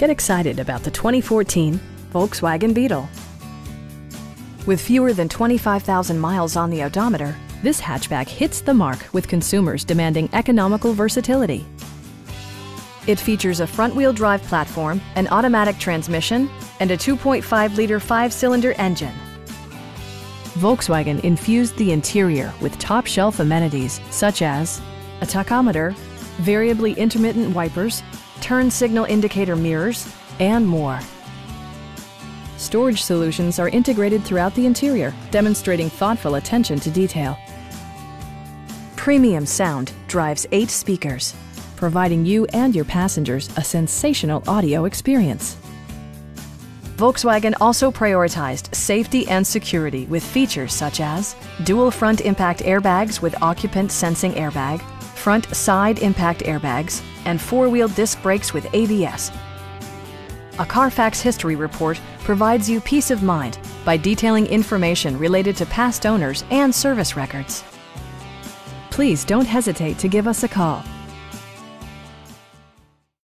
Get excited about the 2014 Volkswagen Beetle. With fewer than 25,000 miles on the odometer, this hatchback hits the mark with consumers demanding economical versatility. It features a front-wheel drive platform, an automatic transmission, and a 2.5-liter 5-cylinder engine. Volkswagen infused the interior with top-shelf amenities such as a tachometer, variably intermittent wipers, turn signal indicator mirrors, and more. Storage solutions are integrated throughout the interior, demonstrating thoughtful attention to detail. Premium sound drives 8 speakers, providing you and your passengers a sensational audio experience. Volkswagen also prioritized safety and security with features such as dual front impact airbags with occupant sensing airbag, front side impact airbags, and 4-wheel disc brakes with ABS. A Carfax history report provides you peace of mind by detailing information related to past owners and service records. Please don't hesitate to give us a call.